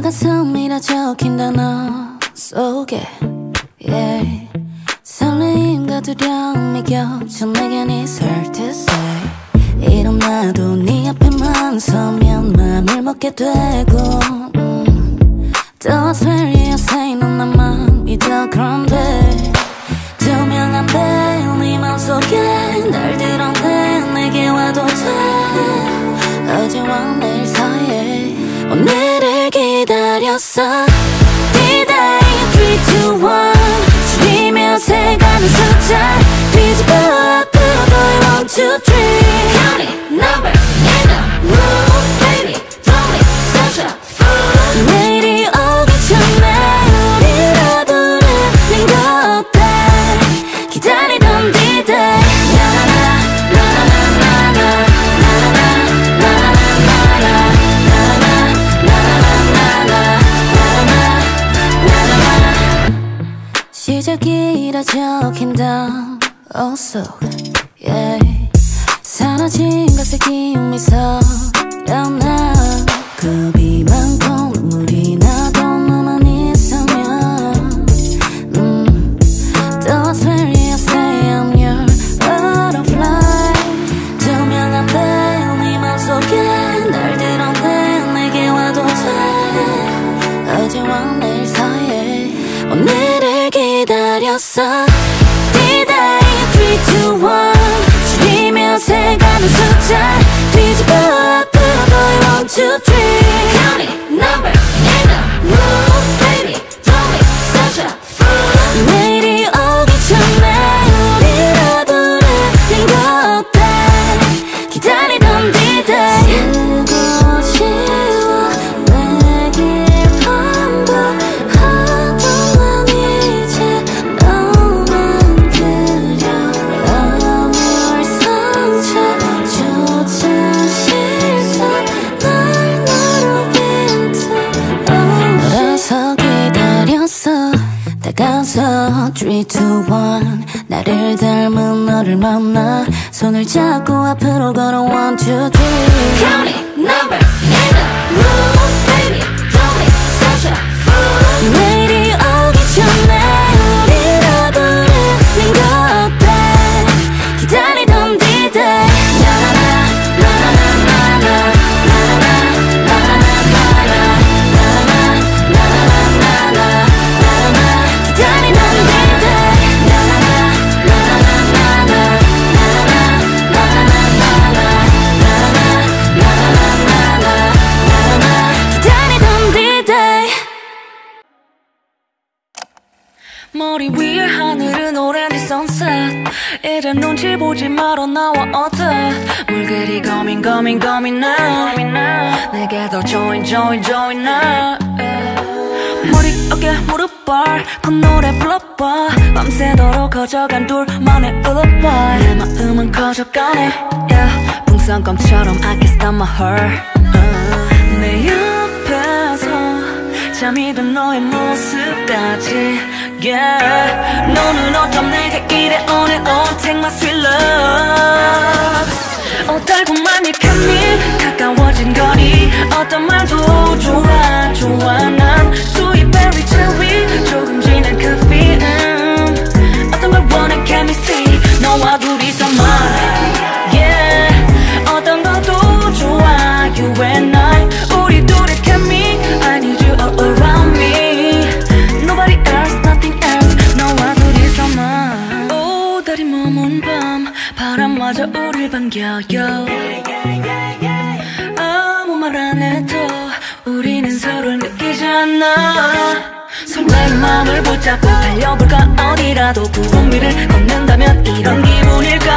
가슴이라 적힌 단어 속에 yeah. 설레임과 두려움이 겹쳐 내겐 it's hard to say. 이런 나도 네 앞에만 서면 맘을 먹게 되고 Though I swear you say 넌 나만 믿어 그런데 투명한 배우 네 맘속에 날 드러내 내게 와도 돼. 어제와 내일 사이에 오늘을 기다렸어. D-Day 3, 2, 1 줄이며 세가는 숫자 뒤집어 앞으로 go 1, 2, 3 Count it, number in the room Baby, don't be such a fool. 내일이 오기 전에 우리라 부르는 거 어때. 기다리던 D-Day 시작이라 적힌 단어 속 yeah. 사라진 것에 기운 미소려나 겁이 많고 눈물이 나도 너만 있으면 Though I swear you say I'm your butterfly. 투명한 배우 네 맘속에 날 드러내 내게 와도 돼. 어제와 내일 사이에 오늘을 기다렸어. D-Day 3, 2, 1 줄이며 세가는 숫자 뒤집어 앞으로 go 1, 2, 3 Count it, number in the room Baby, don't be such a fool. 내일이 오기 전에 우리라 부르는 거 어때. 기다리던 D-Day 쓰고 지워 내길 반복하던 난 이제 너만 그려. 아무 상처조차 싫던 날 나로 빈틈 너라서 기다렸어. 다가서 3, 2, 1 나를 닮은 너를 만나 손을 잡고 앞으로 걸어 1, 2, 3 Count it, number in the room Baby, don't be such a fool. 내일이 오기 전에 우리라 부르는 거 어때. 기다리던 D-Day 머리 위에 하늘은 오렌지 sunset. 이제 눈치 보지 말어 나와 어때. 물길이 고민 now. 내게 더 join now. 머리 어깨 무릎발 그 노래 불러봐. 밤새도록 커져간 둘만의 lullaby. 내 마음은 커져가네 yeah. 풍선껌처럼 I can't stop my heart 내 옆에서 잠이 든 너의 모습까지 yeah. 너는 어쩜 내게 이래 on and on Take my sweet love. 달콤한 이 편미 가까워진 거리 어떤 말도 좋아 난 sweet berry cherry 조금 진한 그 feeling 어떤 걸 원해 chemistry 너와 둘이서만 yeah. 어떤 것도 좋아 you and I 우리 둘의 케미 I need you all around me Nobody else nothing else 너와 둘이서만 오 달이 머문 밤 바람마저 우릴 반겨요 아무 말 안 해도 우리는 서로를 느끼잖아 설레는 마음을 붙잡고 달려볼까 어디라도 구름 위를 걷는다면 이런 기분일까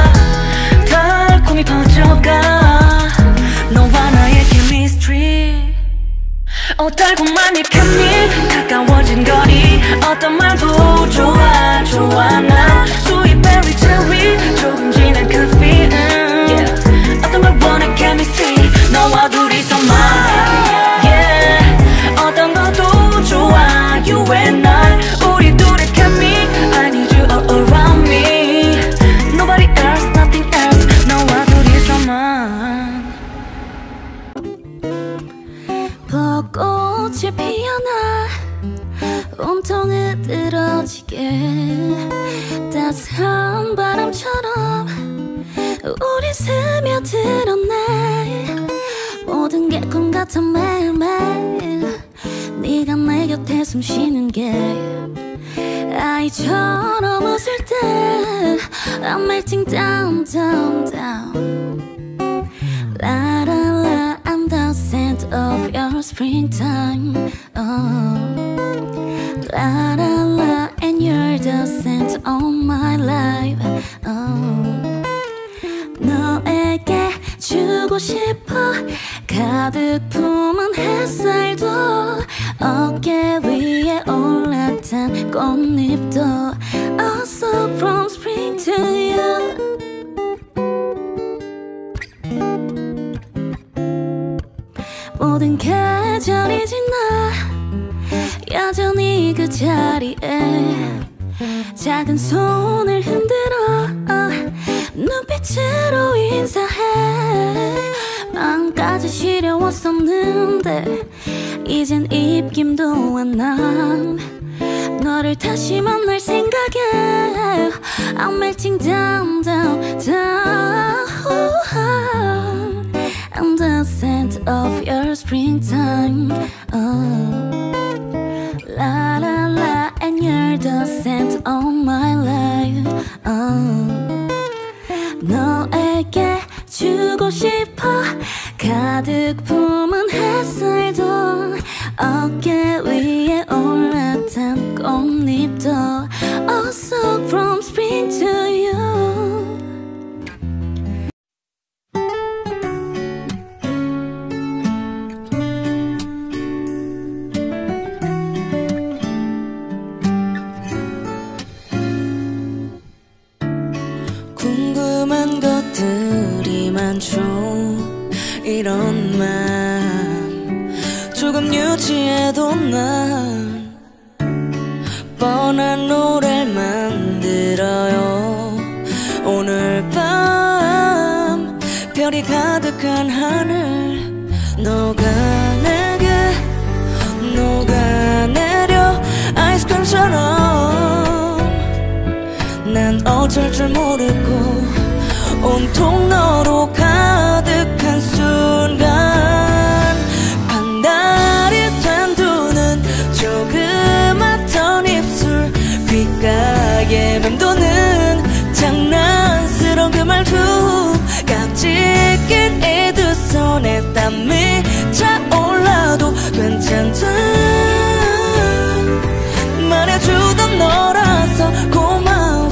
달콤히 퍼져가 너와 나의 chemistry 달콤한 이 편미 가까워진 거리 어떤 말도 좋아 난 sweet berry cherry 조금 진한 그 feeling yeah. 어떤 걸 원해 chemistry 너와 둘이서만 yeah. 어떤 것도 좋아 you and I 우리 둘의 케미 I need you all around me Nobody 드러내 모든 게 꿈 같아 매일매일 네가 내 곁에 숨 쉬는 게 아이처럼 웃을 때 I'm melting down, down, down La la la, I'm the scent of your springtime oh. La la la, and you're the scent of my life oh. 너에게 주고 싶어 가득 품은 햇살도 어깨 위에 올라탄 꽃잎도 Also from spring to you 모든 계절이 지나 여전히 그 자리에 작은 손을 흔들어 눈빛으로 인사해 마음까지 시려웠었는데 이젠 입김도 안 나 너를 다시 만날 생각에 I'm melting down, down, down I'm the scent of your springtime oh. La la la and you're the scent of my life oh. 너에게 주고 싶어 가득 품은 햇살도 어깨 위에 올라탄 꽃잎도 Also from spring to you 궁금한 것들이 많죠 이런 맘 조금 유치해도 난 뻔한 노래를 만들어요 오늘 밤 별이 가득한 하늘 너가 내게 녹아내려 아이스크림처럼 난 어쩔 줄 모르고 온통 너로 가득한 순간 반달이 된 두 눈 조그맣던 입술 귓가에 맴도는 장난스러운 그 말투 깍지 낀 이 두 손에 땀이 차올라도 괜찮다 말해주던 너라서 고마워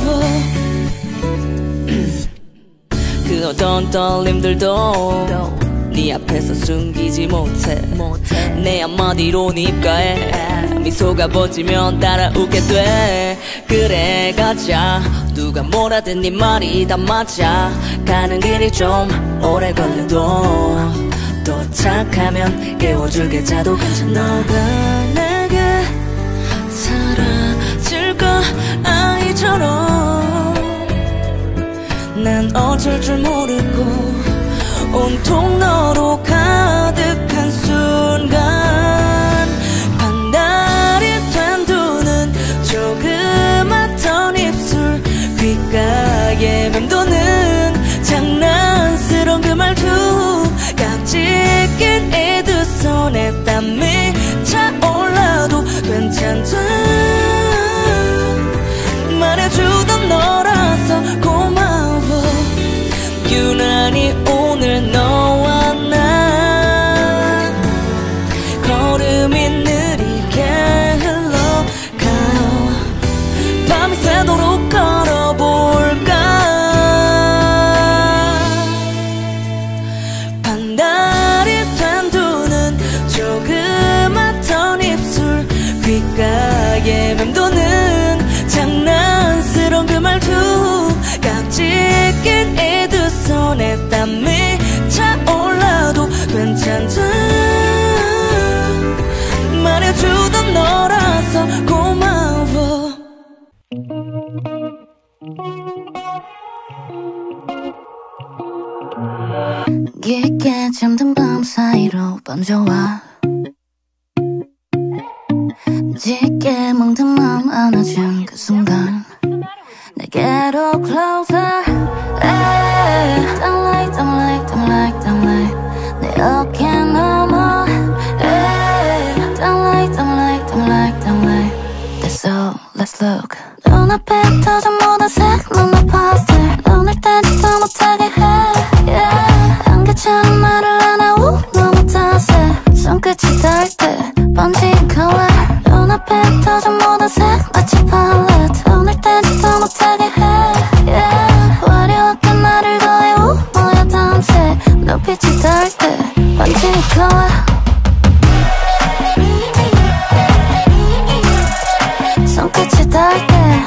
그 어떤 떨림들도 네 앞에서 숨기지 못해 내 한마디로 네 입가에 미소가 번지면 따라 웃게 돼 그래 가자 누가 뭐라든 네 말이 다 맞아 가는 길이 좀 오래 걸려도 도착하면 깨워줄게 자도 괜찮아 너가 내게 사라질까 아이처럼 난 어쩔 줄 모르고 온통 너로 가득한 순간 반달이 된 두 눈 조그맣던 입술 귓가에 맴도는 장난스러운 그 말투 깍지 낀 이 두 손에 땀이 차올라도 괜찮다 말해주던 너라서 고마워 유난히 오늘 너와 나 걸음이 느리게 흘러가요 밤이 새도록 걸어볼까 반달이 된 두 눈 조그맣던 입술 귓가에 맴도는 장난스러운 그 말투 깍지 낀 이 두 손에 땀이 차올라도 괜찮다 말해주던 너라서 고마워 깊게 잠든 밤 사이로 번져와 짙게 멍든 맘 안아준 그 순간 내게로 closer Don't lie, don't lie, don't let's look. 눈앞에 터진 모든 색 너무 pastel. 오늘따라도 못하게 해 yeah. 안개처럼 나를 안아오 너무 따스해. 손끝이 닿을 때 번진 color. 눈앞에 터진 모든 색 마치 palette. 오늘따라도 못하게 해 yeah. 화려하게 나를 더해오 뭐야 밤새. 눈빛이 닿을 때 번진 color. 손끝이 닿을 때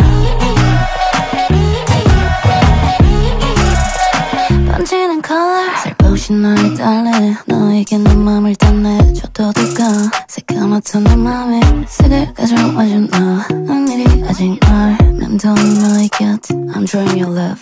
번지는 컬러. 살포시 너를 달래 너에게 내 맘을 다 내줘도 될까. 새까맣던 내 맘에 색을 가져와준 너. 은밀히 아직 널 맴도는 너의 곁. I'm drawing your love.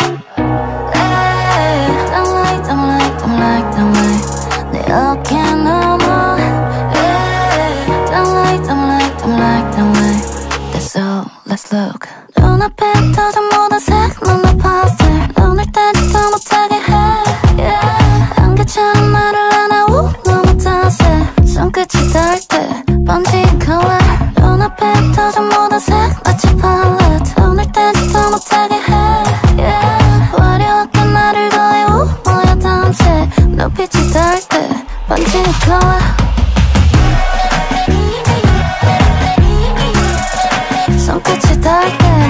Don't lie, don't lie, don't lie, don't lie. 내 어깨 넘어 Don't lie, don't lie, don't lie, don't lie. That's all, let's look. 눈앞에 터진 모든 색 너무 pastel. 오늘따라도 못하게 해 yeah. 안개처럼 나를 안아오 너무 따스해. 손끝이 닿을 때 번진 color. 눈앞에 터진 모든 색 마치 palette. 오늘따라도 못하게 해 yeah. 화려하게 나를 더해오 뭐야 밤새. 눈빛이 닿을 때 번진 color. 손끝이 닿을 때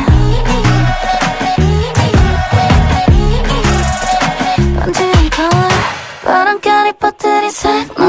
번지는 color. 바람결이 퍼뜨린 색